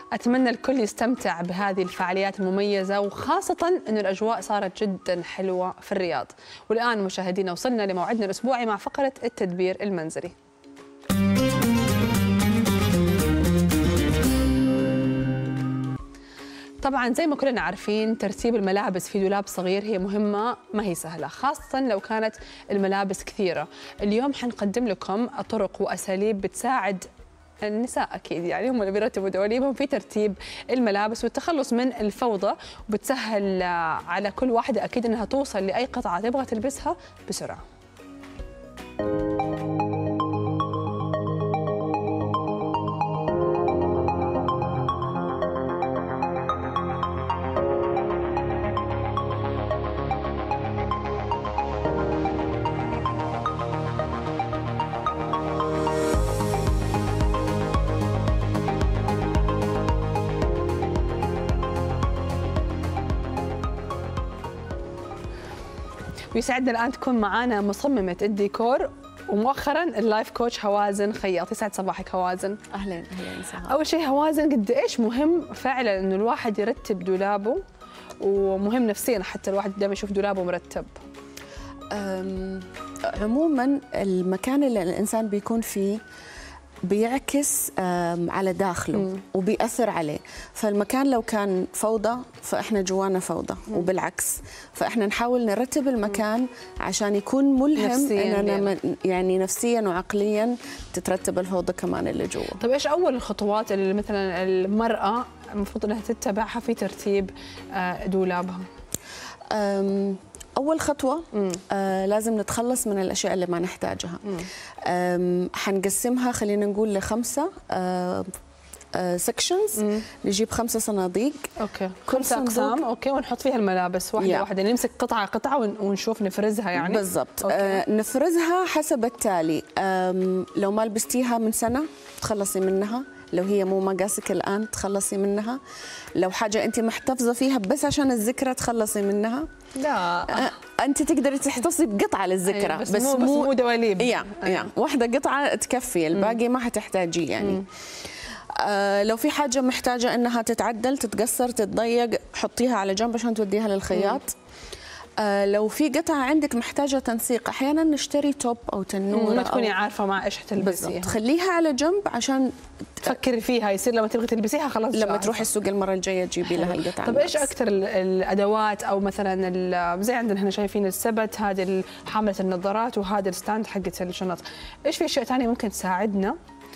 أتمنى الكل يستمتع بهذه الفعاليات المميزة، وخاصة أن الأجواء صارت جدا حلوة في الرياض. والآن مشاهدينا وصلنا لموعدنا الأسبوعي مع فقرة التدبير المنزلي. طبعا زي ما كلنا عارفين ترتيب الملابس في دولاب صغير هي مهمة ما هي سهلة، خاصة لو كانت الملابس كثيرة. اليوم حنقدم لكم طرق وأساليب بتساعد النساء أكيد، يعني هم اللي بيرتبوا دواليبهم في ترتيب الملابس والتخلص من الفوضى، وبتسهل على كل واحدة أكيد أنها توصل لأي قطعة تبغى تلبسها بسرعة. ويسعدنا الآن تكون معانا مصممة الديكور ومؤخرا اللايف كوتش هوازن خياط. يسعد صباحك هوازن. اهلا اهلا. اول شيء هوازن، قد ايش مهم فعلا انه الواحد يرتب دولابه، ومهم نفسيا حتى الواحد دائما يشوف دولابه مرتب؟ عموما المكان اللي الانسان بيكون فيه بيعكس على داخله وبيأثر عليه، فالمكان لو كان فوضى فإحنا جوانا فوضى، وبالعكس فإحنا نحاول نرتب المكان عشان يكون ملهم إننا يعني نفسيا وعقليا تترتب الفوضى كمان اللي جوا. طيب إيش أول الخطوات اللي مثلا المرأة المفروض أنها تتبعها في ترتيب دولابها؟ أول خطوة لازم نتخلص من الأشياء اللي ما نحتاجها. حنقسمها خلينا نقول ل5 سكشنز. نجيب 5 صناديق. اوكي، 5 اقسام. اوكي، ونحط فيها الملابس واحده واحده، نمسك قطعه قطعه ونشوف نفرزها يعني. بالضبط. نفرزها حسب التالي. لو ما لبستيها من سنه تخلصي منها، لو هي مو مقاسك الان تخلصي منها، لو حاجه انت محتفظه فيها بس عشان الذكرى تخلصي منها. لا انت تقدري تحتفظي بقطعه للذكرى. أيوة، بس مو دواليب. أيوة. واحده قطعه تكفي، الباقي ما حتحتاجيه يعني. لو في حاجة محتاجة إنها تتعدل، تتقصر، تتضيق، حطيها على جنب عشان توديها للخياط. لو في قطعة عندك محتاجة تنسيق، أحيانا نشتري توب أو تنورة ما تكوني عارفة مع إيش حتلبسيها، خليها على جنب عشان تفكري فيها، يصير لما تبغي تلبسيها خلاص لما تروحي السوق المرة الجاية تجيبي لها القطعة. طيب إيش أكثر الأدوات، أو مثلا زي عندنا هنا شايفين السبت، هذه حاملة النظارات، وهذا الستاند حقت الشنط، إيش في أشياء ثانية ممكن تساعدنا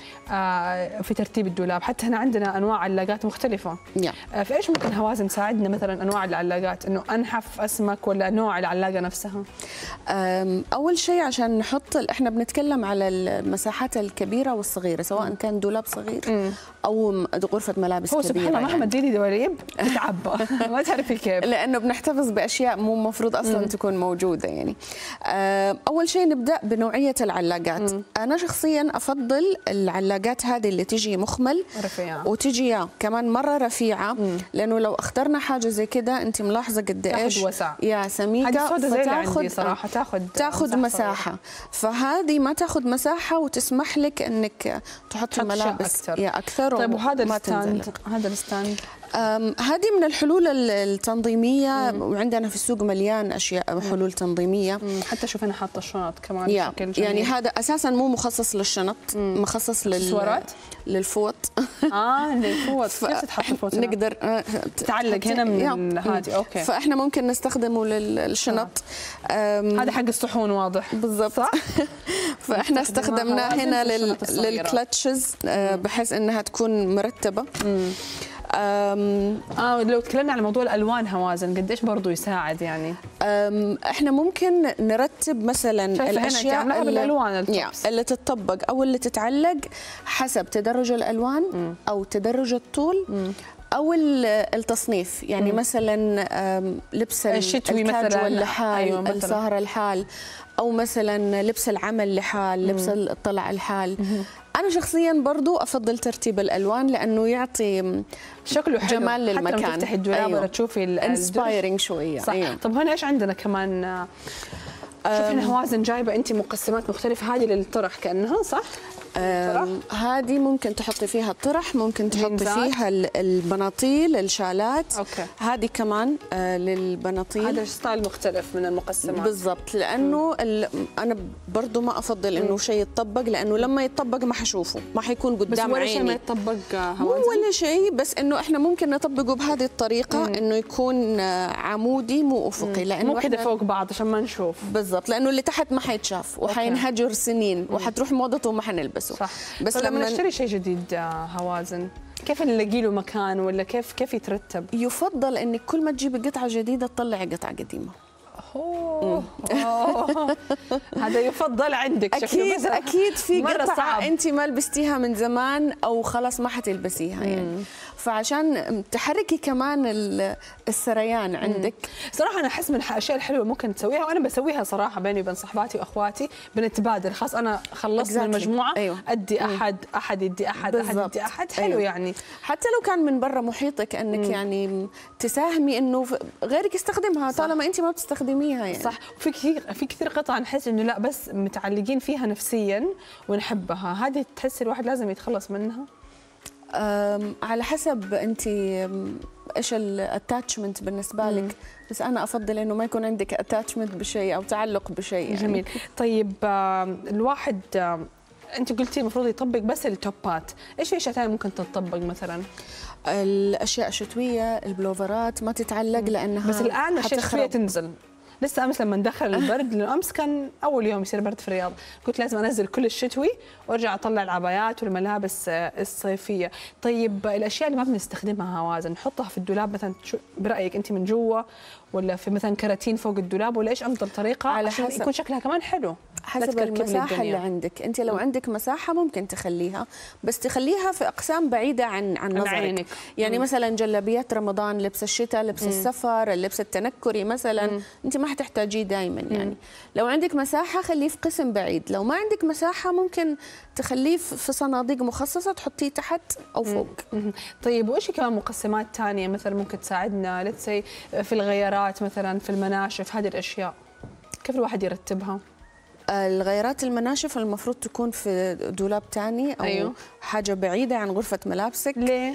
في ترتيب الدولاب؟ حتى هنا عندنا انواع علاقات مختلفه. فايش ممكن هوازن تساعدنا مثلا انواع العلاقات، انه انحف اسمك ولا نوع العلاقه نفسها؟ اول شيء عشان نحط، احنا بنتكلم على المساحات الكبيره والصغيره، سواء كان دولاب صغير او غرفه ملابس كبيره. سبحان الله يعني مهما تزيدي دواليب تتعبى ما تعرفي كيف، لانه بنحتفظ باشياء مو مفروض اصلا تكون موجوده يعني. اول شيء نبدا بنوعيه العلاقات. انا شخصيا افضل العلاقات هذه اللي تجي مخمل رفيعه، وتجي كمان مره رفيعه، لانه لو اخترنا حاجه زي كده انت ملاحظه قد ايش تاخذ وسع يا سميكه، فتاخذ صراحه تاخذ مساحه. فهذه ما تاخذ مساحه وتسمح لك انك تحطي ملابس اكثر. طيب وهذا الستاند هذه من الحلول التنظيميه، وعندنا في السوق مليان اشياء حلول تنظيميه. حتى شوف انا حاطه الشنط كمان بشكل جميل. يعني هذا اساسا مو مخصص للشنط، مخصص للفوط. للفوط. كيف تحط الفوط؟ نقدر تعلق هنا من هذه. اوكي، فاحنا ممكن نستخدمه للشنط. هذا حق الصحون واضح. بالضبط صح. فاحنا استخدمناه هنا للكلتشز بحيث انها تكون مرتبه. لو تكلمنا على موضوع الالوان هوازن، قديش برضو يساعد يعني؟ احنا ممكن نرتب مثلا الاشياء اللي تتطبق او اللي تتعلق حسب تدرج الالوان او تدرج الطول او التصنيف. يعني مثلا لبس الشتوي مثلا لحال، السهره لحال، او مثلا لبس العمل لحال، لبس الطلع لحال. أنا شخصياً برضو أفضل ترتيب الألوان لأنه يعطي شكله حلو، جمال للمكان. حتى لما تفتحي الدولاب ولا تشوفي انسبايرنج شوية. صح. طب هنا إيش عندنا كمان؟ شوف هنا هوازن جايبة أنت مقسمات مختلفة، هذه للطرح كأنها صح؟ هذه ممكن تحطي فيها الطرح، ممكن تحطي جينزات. فيها البناطيل، الشالات. أوكي. هذه كمان للبناطيل. هذا ستايل مختلف من المقسمات. بالضبط، لانه انا برضو ما افضل انه شيء يتطبق، لانه لما يتطبق ما حشوفه، ما حيكون قدام بس ولا عيني. شيء ما يتطبق مو ولا شيء، بس انه احنا ممكن نطبقه بهذه الطريقه، انه يكون عمودي مو افقي، لانه مو كده فوق بعض عشان ما نشوف. بالضبط، لانه اللي تحت ما حيتشاف وحينهجر سنين وحتروح موضته وما حنلبسه. صح. بس لما لما نشتري شيء جديد هوازن، كيف نلاقي له مكان، ولا كيف يترتب؟ يفضل انك كل ما تجيبي قطعه جديده تطلعي قطعه قديمه. أوه. هذا يفضل عندك. اكيد اكيد في مرة قطعه صعب. انت ما لبستيها من زمان او خلاص ما حتلبسيها يعني، فعشان تحركي كمان السريان عندك. صراحه انا احس من الاشياء الحلوه ممكن تسويها، وانا بسويها صراحه بيني وبين صحباتي واخواتي، بنتبادل. خلاص انا خلصت من المجموعه، أيوة. ادي احد يدي احد، احد يدي احد. حلو. أيوة. يعني حتى لو كان من برا محيطك انك يعني تساهمي انه غيرك يستخدمها. صح. طالما انت ما بتستخدميها يعني. صح. في كثير قطع نحس انه لا بس متعلقين فيها نفسيا ونحبها، هذه تحس الواحد لازم يتخلص منها. على حسب انت ايش الاتاتشمنت بالنسبه لك، بس انا افضل انه ما يكون عندك اتاتشمنت بشيء او تعلق بشيء يعني. جميل. طيب الواحد انت قلتي المفروض يطبق بس التوبات، ايش في اشياء ثانيه ممكن تطبق مثلا؟ الاشياء الشتويه، البلوفرات ما تتعلق لانها بس الان الاشياء الشتويه تنزل. لسه امس لما دخل البرد، لانه امس كان اول يوم يصير برد في الرياض، قلت لازم انزل كل الشتوي وارجع اطلع العبايات والملابس الصيفيه. طيب الاشياء اللي ما بنستخدمها هوازن نحطها في الدولاب مثلا، برايك انت من جوا ولا في مثلا كراتين فوق الدولاب، ولا ايش افضل طريقه عشان يكون شكلها كمان حلو؟ حسب المساحه اللي عندك. انت لو عندك مساحه ممكن تخليها، بس تخليها في اقسام بعيده عن نظرك عينك. يعني مثلا جلابيات رمضان، لبس الشتاء، لبس السفر، اللبس التنكري مثلا، انت ما حتحتاجيه دائما يعني. لو عندك مساحه خليه في قسم بعيد، لو ما عندك مساحه ممكن تخليه في صناديق مخصصه تحطيه تحت او فوق. طيب وايش كمان مقسمات ثانيه مثلا ممكن تساعدنا لتسي في الغيارات مثلا، في المناشف، هذه الاشياء كيف الواحد يرتبها؟ الغيارات المناشف المفروض تكون في دولاب ثاني او أيوه. حاجه بعيده عن غرفه ملابسك. ليه؟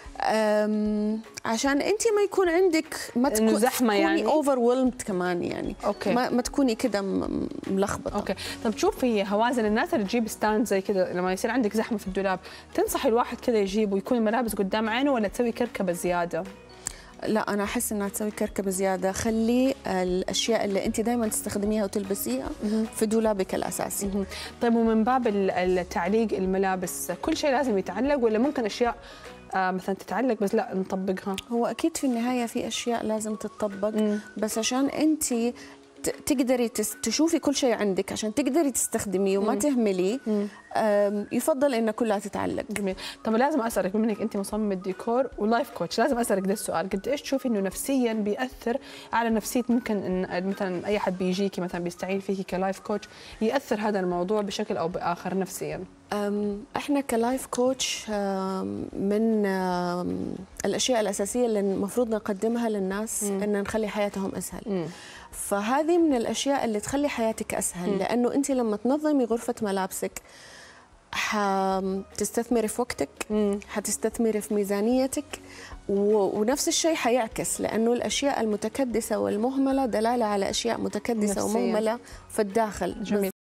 عشان انت ما يكون عندك ما تكون زحمه يعني اوفر كمان يعني. أوكي. ما تكوني كده ملخبطه. اوكي. طب شوفي هوازن، الناس اللي تجيب ستاند زي كده لما يصير عندك زحمه في الدولاب، تنصحي الواحد كده يجيب ويكون الملابس قدام عينه، ولا تسوي كركبه زياده؟ لا، انا احس انها تسوي كركبه زياده. خلي الاشياء اللي انت دائما تستخدميها وتلبسيها في دولابك الاساسي. طيب ومن باب التعليق الملابس، كل شيء لازم يتعلق ولا ممكن اشياء مثلا تتعلق بس لا نطبقها؟ هو اكيد في النهايه في اشياء لازم تتطبق، بس عشان انت تقدري تشوفي كل شيء عندك عشان تقدري تستخدميه وما تهمليه، يفضل ان كلها تتعلق. جميل. طب لازم اسالك، بما انك انت مصممه ديكور ولايف كوتش، لازم اسالك ده السؤال، قد ايش تشوفي انه نفسيا بياثر على نفسيه ممكن إن مثلا اي حد بيجيكي مثلا بيستعين فيكي كلايف كوتش، ياثر هذا الموضوع بشكل او باخر نفسيا؟ احنا كلايف كوتش من الاشياء الاساسيه اللي المفروض نقدمها للناس ان نخلي حياتهم اسهل. فهذه من الاشياء اللي تخلي حياتك اسهل، لانه انت لما تنظمي غرفه ملابسك حتستثمري في وقتك، حتستثمري في ميزانيتك، ونفس الشيء حيعكس، لانه الاشياء المتكدسه والمهمله دلاله على اشياء متكدسه ومهمله في الداخل. جميل.